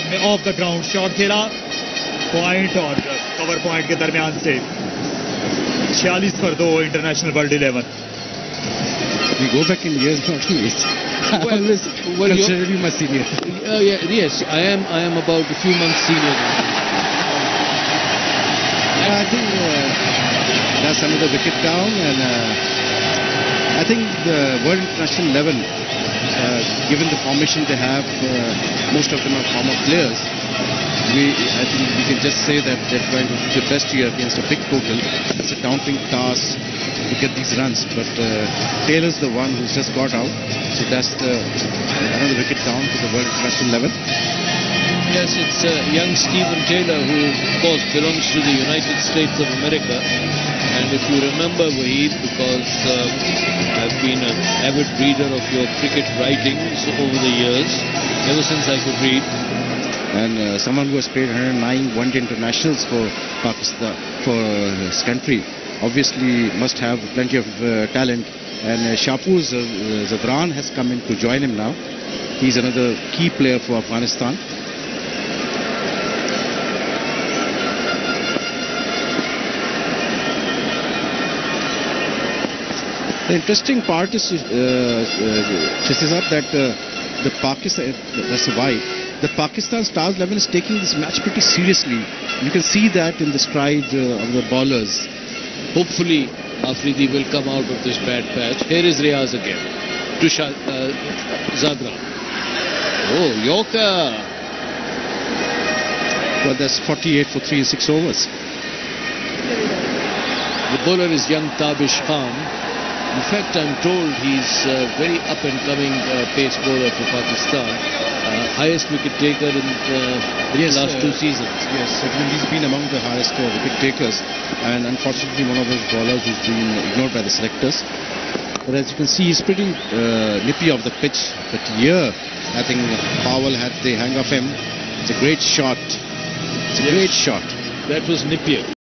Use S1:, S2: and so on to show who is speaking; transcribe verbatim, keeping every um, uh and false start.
S1: में off the ground shot खेला, point और कवर पॉइंट के दरमियान से छियालीस पर दो international world eleven.
S2: We go back in years, not in age. I
S3: Well,
S2: always
S3: well,
S2: consider you my senior.
S3: Uh, yeah, yes, I am. I am about a few months senior.
S2: I think uh, that's another wicket down, and uh, I think the world international level, uh, given the formation they have, uh, most of them are former players. We, I think we can just say that they're trying to do the best here against a big total. It's a daunting task to get these runs, but uh, Taylor's the one who's just got out, so that's the another wicket down to the world international level.
S3: Yes, it's uh, young Stephen Taylor, who of course belongs to the United States of America. And if you remember, Wahid, because uh, I've been an avid reader of your cricket writings over the years, ever since I could read.
S2: And uh, someone who has played one hundred nine one-day internationals for Pakistan, for his country, obviously must have plenty of uh, talent. And uh, Shahpuz uh, Zadran has come in to join him now. He's another key player for Afghanistan. The interesting part is, uh, uh, that uh, the Pakistan, that's why the Pakistan Stars eleven is taking this match pretty seriously. You can see that in the stride uh, of the bowlers.
S3: Hopefully, Afridi will come out of this bad patch. Here is Riaz again to Shah, uh, Zadran. Oh, Yorker!
S2: Well, that's forty-eight for three and six overs.
S3: The bowler is young Tabish Khan. In fact, I'm told he's a very up-and-coming uh, pace bowler for Pakistan. Uh, highest wicket taker in uh, the
S2: yes,
S3: last
S2: uh,
S3: two seasons.
S2: Yes, I mean, he's been among the highest uh, wicket takers, and unfortunately one of those bowlers who's been ignored by the selectors. But as you can see, he's pretty uh, nippy off the pitch. But here, I think Powell had the hang of him. It's a great shot. It's a
S3: Yes.
S2: great shot.
S3: That was nippier.